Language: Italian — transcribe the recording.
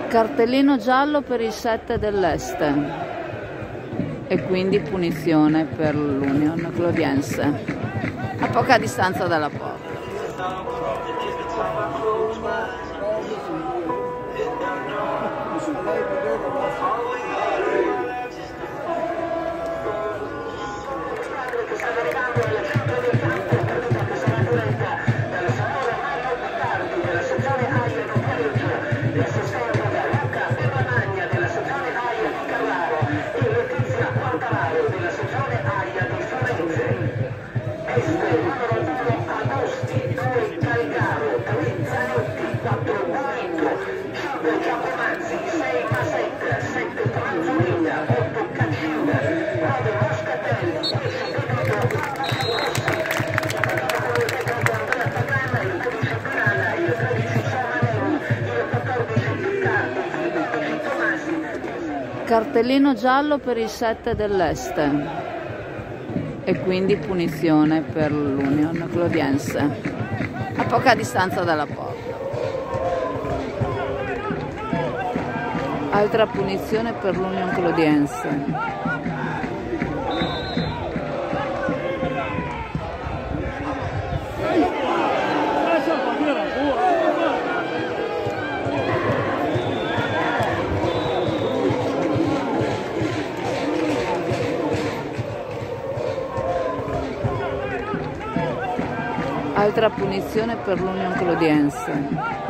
Cartellino giallo per il 7 dell'Este e quindi punizione per l'Union Clodiense a poca distanza dalla porta. Cartellino giallo per il 7 dell'Este e quindi punizione per l'Union Clodiense a poca distanza dalla porta. Altra punizione per l'Union Clodiense. Altra punizione per l'Union Clodiense.